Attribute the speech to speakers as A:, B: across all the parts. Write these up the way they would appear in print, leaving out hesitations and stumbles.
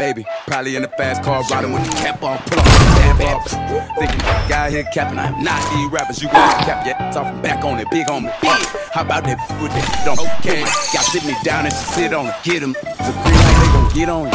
A: baby. Probably in the fast car, riding with the cap off, pull up the bad off. Thinking guy here capping, I'm not these rappers. You got cap your ass off and back on it, big on me. How about that with that don't okay? Y'all sit me down and she sit on it, get him. The green light, they gon' get on it.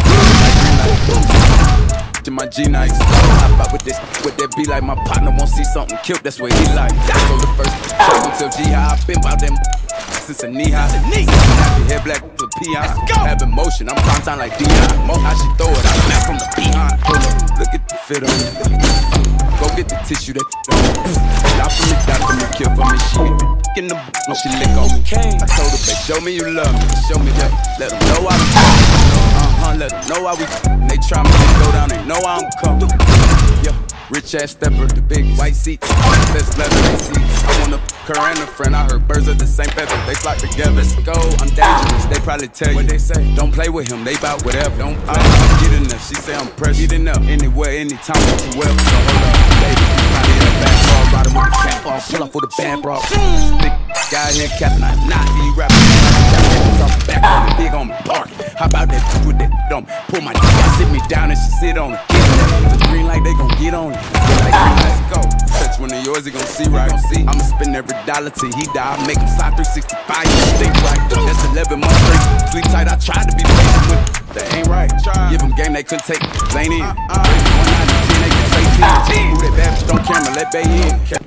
A: To my G-Nights, hop out with this, with that be like my partner won't see something killed, that's what he like. So the first check until G-High, been bout them since a knee-high. Happy hair black to peon, having motion, I'm prime time like Dion. How she throw it, I snap from the behind. Look at the fit on it. Go get the tissue that die for me, kill for me. She get in the when she lick on me. I told her, babe, show me you love me, show me that. Let them know I be let them know why we they try me to go down, they know I'm coming. Yeah, rich ass stepper, the big white seats, best leather they see. I want a her and a friend, I heard birds of the same feather, they flock together. Let's go, I'm dangerous, they probably tell you what they say. Don't play with him, they bout whatever. Don't get in there, she say I'm pressure. Get in there, anywhere, anytime, what you will. So hold up, baby, probably in the back car, riding with the cap off, pull up for the band bra. Big guy here capping, I'm not these rappers. Back on me, big on me, bark. How about that with that dumb? Pull my dick out, sit me down and she sit on it. Get it. The green light, they gon' get on it. Like, let's go. Touch one of yours, he gon' see right. I'ma spend every dollar till he die. I make him sign 365. You think right? That's 11 months straight. Sleep tight, I tried to be patient with that ain't right. Give them game they couldn't take. Lane in. 1 out of 10, they can say 10. Who that bad bitch on camera, let Bay in.